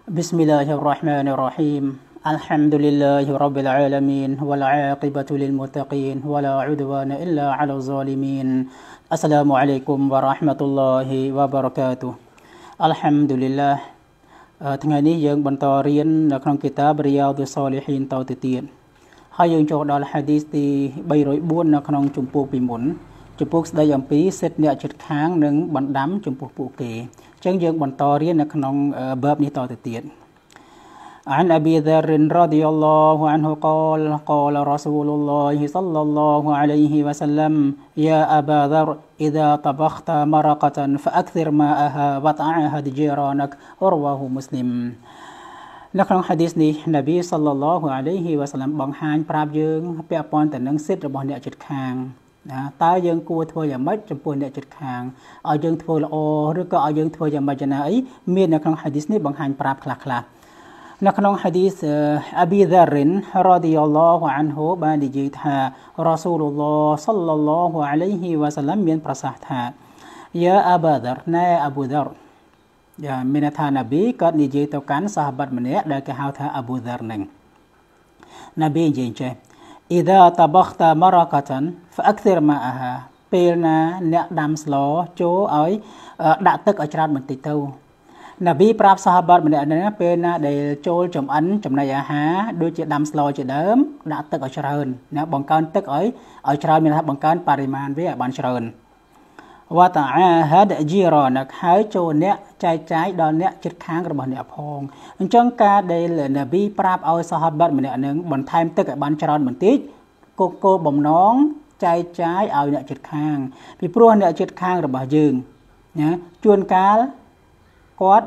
بسم الله الرحمن الرحيم الحمد لله رب العالمين والعاقبة للمتقين ولا عدوان إلا على الظالمين السلام عليكم ورحمة الله وبركاته الحمد لله ថ្ងៃនេះយើងបន្តរៀននៅក្នុងគីតាប Riyadh Salihin តទៅទៀតហើយយើងចូលដល់ hadith ទី 304 នៅក្នុងជំពូកពីមុនជំពូកស្ដីអំពីសិទ្ធិអ្នកជិតខាងនិងបណ្ដាំចំពោះពួកគេអញ្ចឹងយើងបន្តរៀននៅក្នុង bab នេះតទៅទៀត عن أبي ذر رضي الله عنه قال قال رسول الله صلى الله عليه وسلم يا أبا ذر إذا طبخت مرقة فأكثر ماءها وتعاهد جيرانك رواه مسلم នៅក្នុង hadith នេះ Nabi sallallahu alaihi wasallam បង្ហាញប្រាប់យើងពាក់ព័ន្ធទៅនឹងសិទ្ធិរបស់អ្នកជិតខាងណាតើយើងគួរធ្វើយ៉ាងម៉េចចំពោះអ្នកជិតខាងឲ្យយើងធ្វើល្អឬក៏ឲ្យយើងធ្វើយ៉ាងម៉េចណាអីមាននៅក្នុង hadith នេះបង្ហាញប្រាប់ខ្លះៗ នៅក្នុង hadith Abi Dharr radiyallahu anhu បាននិយាយថា Rasulullah sallallahu alaihi wasallam មានប្រសាសន៍ថា Ya Aba Dharr ណែ Abu Dharr យ៉ាមានថា Nabi គាត់និយាយទៅកាន់សាហាបម្នាក់ដែលគេហៅថា Abu Dharr នឹង Nabi និយាយចេះ إذا طبخت مرقة فأكثر ماءها ពេលណាអ្នកដាំស្លចូលឲ្យដាក់ទឹកឲ្យច្រើនបន្តិចទៅ Nabi ប្រាប់សាហាបម្នាក់នេះពេលណាដែលចូលចំអិនចំណីអាហារដូចជាដាំស្លជាដើមដាក់ទឹកឲ្យច្រើនណាបង្កើនទឹកឲ្យច្រើនមានថាបង្កើនបរិមាណវាឲ្យបានច្រើនវ៉ាតាអាហាដជីរ៉ានហើយចូលអ្នកចែកចាយដល់អ្នកជិតខាងរបស់អ្នកផងអញ្ចឹងការដែល Nabi ប្រាប់ឲ្យសាហាបម្នាក់នឹងបន្ថែមទឹកឲ្យបានច្រើនបន្តិចគោលបំណងចែកចាយឲ្យអ្នកជិតខាងពីព្រោះអ្នកជិតខាងរបស់យើងណាជួនកាល គាត់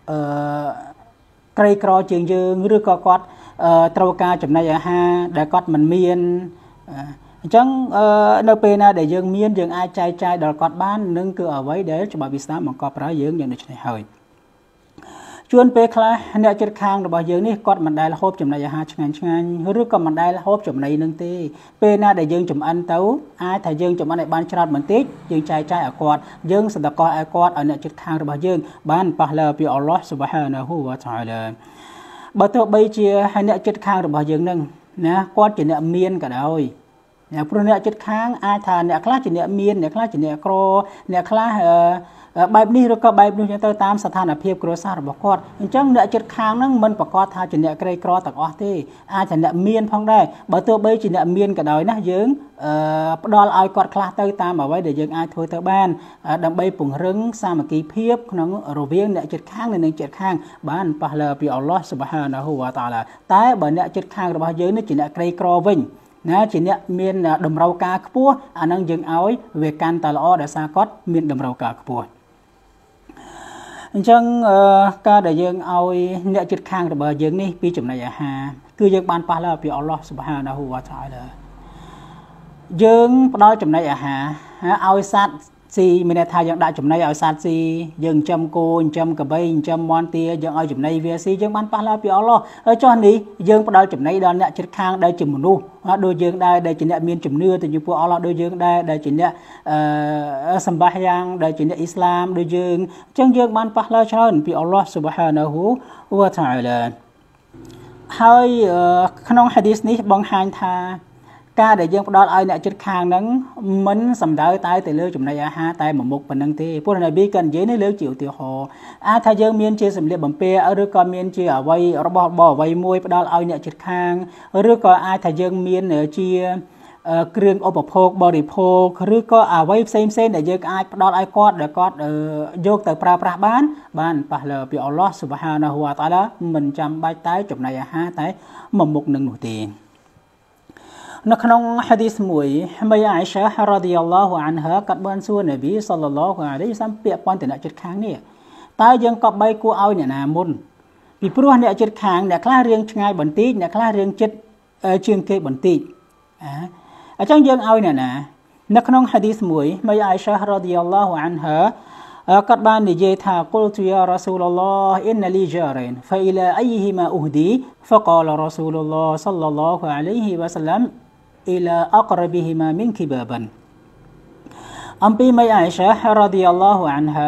ក្រីក្រជាងយើងឬក៏គាត់ត្រូវការចំណីអាហារដែលគាត់មិនមានអញ្ចឹងនៅពេលណាដែលយើងមានយើងអាចចែកចាយដល់គាត់បាននឹងគឺអ្វីដែលច្បាប់វិស្សាបង្កប់ប្រើយើងយ៉ាងដូចនេះហើយជួនពេលខ្លះអ្នកជិតខាងរបស់យើងនេះគាត់មិនដែលហូបចំណីអាហារឆ្ងាញ់ឬក៏មិនដែលហូបចំណីនឹងទេពេលណាដែលយើងចំអិនទៅអាចថាយើងចំអិនឲ្យបានច្រើនបន្តិចយើងចែកចាយឲ្យគាត់យើងសន្តកោឲ្យគាត់ឲ្យអ្នកជិតខាងរបស់យើងបានប៉ះលើពីអល់ឡោះស៊ុបហានាហ៊ូវតាអាឡាបើទោះបីជាអ្នកជិតខាងរបស់យើងនឹងណាគាត់ជាអ្នកមានក៏ដោយព្រោះអ្នកជិតខាងអាចថាអ្នកខ្លះជាអ្នកមានអ្នកខ្លះជាអ្នកក្រអ្នកខ្លះបែបនេះឬក៏បែបនោះទៅតាមស្ថានភាពគ្រួសាររបស់គាត់អញ្ចឹងអ្នកជិតខាងហ្នឹងមិនប្រកាសថាជាអ្នកក្រីក្រទាំងអស់ទេអាចជាអ្នកមានផងដែរបើទោះបីជាអ្នកមានក៏ដោយណាយើងផ្ដល់ឲ្យគាត់ខ្លះទៅតាមអ្វីដែលយើងអាចធ្វើទៅបានដើម្បីពង្រឹងសាមគ្គីភាពក្នុងរវាងអ្នកជិតខាងនិងអ្នកជិតខាងបានប៉ះលើពីអល់ឡោះស៊ុបហានាហ៊ូវតាអាឡាតែបើអ្នកជិតខាងរបស់យើងនេះជាអ្នកក្រីក្រវិញណាជាអ្នកមានតម្រូវការខ្ពស់អានឹងយើងឲ្យវាកាន់តែល្អដោយសារគាត់មានតម្រូវការខ្ពស់អញ្ចឹងការដែលយើងឲ្យអ្នកជិតខាងរបស់យើងនេះពីចំណីអាហារគឺយើងបានប៉ះលើពីអល់ឡោះស៊ុបហានាហ៊ូវតាអាឡាយើងផ្ដល់ចំណីអាហារឲ្យសត្វស៊ីមានន័យថាយើងដាក់ចំណីឲ្យសត្វស៊ីយើងចិញ្ចឹមគោចិញ្ចឹមកបីចិញ្ចឹមមាន់ទាយើងឲ្យចំណីវាស៊ីយើងបានប៉ះលើពីអល់ឡោះហើយចុះនេះយើងផ្ដល់ចំណីដល់អ្នកជិតខាងដែលជាមនុស្សដូចយើងដែរដែលជាអ្នកមានជំនឿទៅចំពោះអល់ឡោះដូចយើងដែរដែលជាអ្នកសម្បាសយ៉ាងដែលជាអ្នកអ៊ីស្លាមដូចយើងអញ្ចឹងយើងបានប៉ះលើច្រើនពីអល់ឡោះស៊ុបហានាហ៊ូវតាអាឡាហើយក្នុង hadith នេះបង្ហាញថាការដែលយើងផ្ដល់ឲ្យអ្នកជិតខាងហ្នឹងមិនសំដៅតែទៅលើចំណីអាហារតែមួយមុខប៉ុណ្ណឹងទេព្រោះនប៊ីក៏និយាយនេះលើជាឧទាហរណ៍អាចថាយើងមានជាសម្លៀកបំពាក់ឬក៏មានជាអ្វីរបស់អ្វីមួយផ្ដល់ឲ្យអ្នកជិតខាងឬក៏អាចថាយើងមានជាគ្រឿងឧបភោគបរិភោគឬក៏អ្វីផ្សេងដែលយើងអាចផ្ដល់ឲ្យគាត់ដែលគាត់យកទៅប្រើប្រាស់បានប៉ះលើពីអល់ឡោះស៊ុបហានាហ៊ូវតាអាឡាមិនចាំបាច់តែចំណីអាហារតែមួយមុខនឹងនោះទេនៅក្នុង hadith មួយមីអាអ៊ីសារ៉ាឌីយ៉ាឡោះអានហាក៏បានសួរនប៊ីសល្លឡោះអាឡៃហ៊ីវសល្លាមពាក្យព័ន្ធទៅអ្នកជិតខាងនេះតើយើងក៏បីគួរឲ្យអ្នកណាមុនពីព្រោះអ្នកជិតខាងអ្នកខ្លះរៀងឆ្ងាយបន្តិចអ្នកខ្លះរៀងជិតជាងគេបន្តិចអញ្ចឹងយើងឲ្យអ្នកណានៅក្នុង hadith មួយមីអាអ៊ីសារ៉ាឌីយ៉ាឡោះអានហាក៏បាននិយាយថា قلت يا رسول الله إن لي جارين فإلى أيهما أهدي فقال رسول الله صلى الله عليه وسلم إلى أقربهما منك بابا អំពីមីអាអ៊ីសារ៉ាឌីយ៉ាឡោះអានហា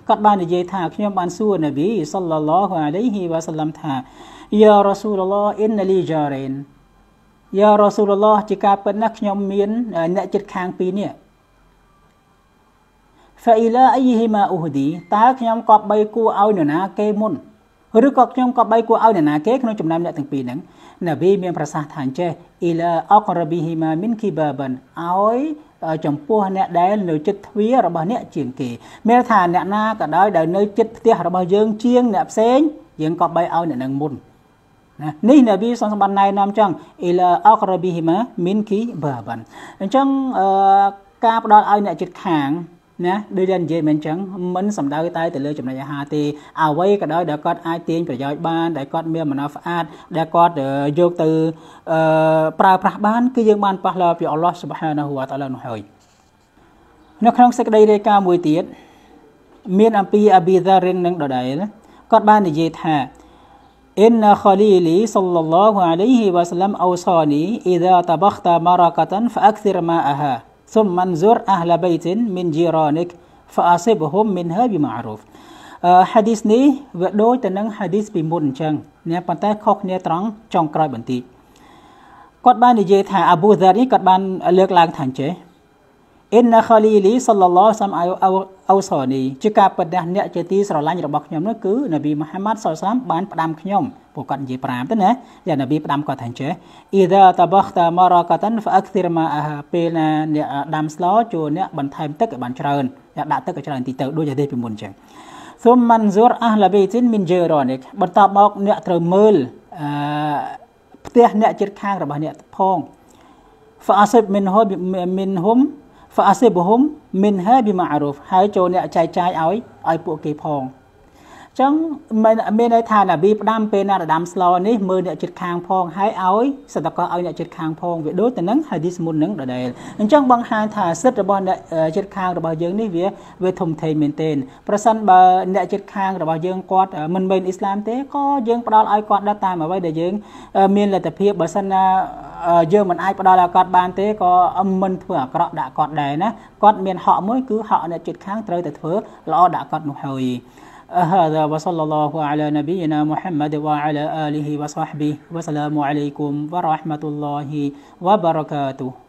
គាត់បាននិយាយថាខ្ញុំបានសួរនប៊ីសល្លឡោះអាឡៃហ៊ីវ៉ាសល្លាមថាយ៉ារ៉ាស៊ូលឡោះអ៊ីនណាលីជារិនយ៉ារ៉ាស៊ូលឡោះជាការពិតណាស់ខ្ញុំមានអ្នកជិតខាងពីរនេះហ្វាអ៊ីឡាអ៊ីហ៊ីម៉ាអ៊ូឌីតើខ្ញុំក៏បីគួរឲ្យនរណាគេមុនឬក៏ខ្ញុំក៏បីគួរឲ្យនរណាគេក្នុងចំណោមអ្នកទាំងពីរហ្នឹងនប៊ីមានប្រសាសន៍ថាអញ្ចេះអ៊ីឡាអករប៊ីហ៊ីម៉ាមីនគីបាបានឲ្យចំពោះអ្នកដែលនៅចិត្តទ្វាររបស់អ្នកជាងគេមានថាអ្នកណាក៏ដោយដែលនៅចិត្តផ្ទះរបស់យើងជាងអ្នកផ្សេងយើងក៏បីឲ្យអ្នកនឹងមុនណានេះនប៊ីសំបានណែនាំចឹងអ៊ីឡាអករប៊ីហ៊ីម៉ាមីនគីបាបានអញ្ចឹងការផ្ដល់ឲ្យអ្នកចិត្តខាងណាដូចដែលនិយាយមិនអញ្ចឹងមិនសំដៅតែទៅលើចំណីអាហារទេអ្វីក៏ដោយដែលគាត់អាចទាញប្រយោជន៍បានដែលគាត់មានមនោផ្អាតដែលគាត់យកទៅប្រើប្រាស់បានគឺយើងបានប៉ះលើពីអល់ឡោះស៊ុបហានាហ៊ូវតាអាឡានោះហើយនៅក្នុងសេចក្តីរាយការណ៍មួយទៀតមានអំពីអាប៊ីដារិននឹងដដែលគាត់បាននិយាយថាអ៊ីនខលីលីសល្លឡោះអាឡៃហ៊ីវ៉ាសល្លាមអូសានីអ៊ីដាតបខតាម៉ារ៉ាកាតានហ្វាអគ្សិរម៉ាអាហា ثم انظر أهل بيت من جيرانك فأصبهم منها بمعروف ហាឌីសនេះវាដូចទៅនឹងហាឌីសពីមុនអញ្ចឹងណាប៉ុន្តែខុសគ្នាត្រង់ចុងក្រោយបន្តិចគាត់បាននិយាយថាអាប៊ូដានេះគាត់បានលើកឡើងថាចេះអ៊ីនណាខលីលីសល្លឡោះសាំអូសានីជាការពិតណាស់អ្នកជាទីស្រឡាញ់របស់ខ្ញុំនោះគឺនប៊ីមូហាម៉ាត់សល្លឡោះសាមបានផ្ដាំខ្ញុំពួកគាត់និយាយ5ទៅណាយ៉ាងនប៊ីផ្ដាំគាត់ថាចេះអ៊ីដាតបខតាម៉ារ៉ាកាតានហ្វាអគ្សិរម៉ាអាហាពេលណាអ្នកដាំស្លចូលអ្នកបន្ថែមទឹកឲ្យបានច្រើនអ្នកដាក់ទឹកឲ្យច្រើនតិចទៅដូចហាឌីសពីមុនអញ្ចឹងស៊ុមម៉ាន់ស៊ូរអះឡាប៊ីទីនមីនជេរ៉ានិកបន្តមកអ្នកត្រូវមើលផ្ទះអ្នកជិតខាងរបស់អ្នកផងហ្វាអសិបមីនហ៊ូមីនហ៊ុមហ្វាអសិបហ៊ុមមីនហាប៊ីម៉ារូហ្វហើយចូលអ្នកចែកចាយឲ្យពួកគេផងអញ្ចឹងមានន័យថានប៊ីផ្ដាំពេលណាដាំស្លនេះមើលអ្នកជិតខាងផងហើយឲ្យសតកោឲ្យអ្នកជិតខាងផងវាដូចទៅនឹងហាឌីសមុននឹងដដែលអញ្ចឹងបង្ហាញថាសិទ្ធិរបស់អ្នកជិតខាងរបស់យើងនេះវាធំធេងមែនទែនប្រសិនបើអ្នកជិតខាងរបស់យើងគាត់មិនមែនអ៊ីស្លាមទេក៏យើងផ្ដល់ឲ្យគាត់ដល់តាមអ្វីដែលយើងមានលទ្ធភាពបើសិនណាយើងមិនអាចផ្ដល់ឲ្យគាត់បានទេក៏មិនធ្វើអាក្រក់ដាក់គាត់ដែរណាគាត់មានហកមួយគឺហកអ្នកជិតខាងត្រូវតែធ្វើល្អដាក់គាត់នោះហើយهذا وصلى الله على نبينا محمد وعلى آله وصحبه والسلام عليكم ورحمة الله وبركاته